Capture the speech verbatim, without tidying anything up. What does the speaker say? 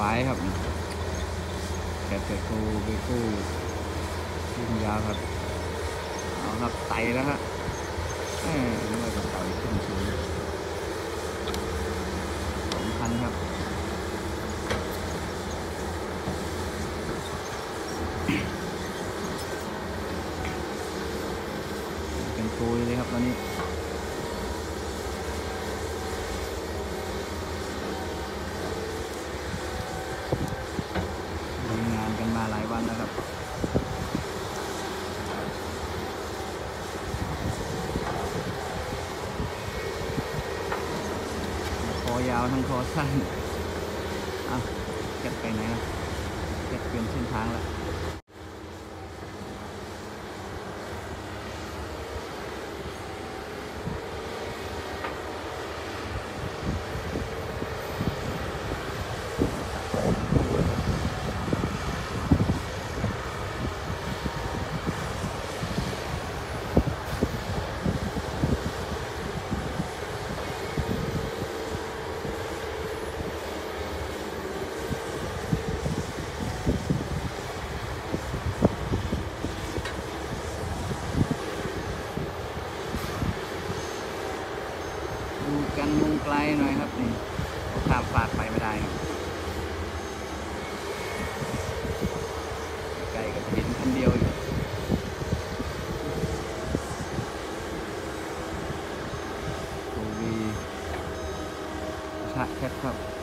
ายครับแกะเกิดโคเบโก้ขึ้นยาวครับเอาครับไต่แล้วฮะเอ้ยนึกว่าจะต่อยขึ้นสูงสองพันครับเป็นโกยเลยครับตอนนี้มีงานกันมาหลายวันแล้วครับคอยาวทั้งคอสั้นอ่ะแกะไปไหนนะแกะเปลี่ยนเส้นทางแล้วดูกันมุมไกลหน่อยครับนี่ข้ามฟากไปไม่ได้ครับไกลกับหินคันเดียวอยู่โอวีชะแคทครับ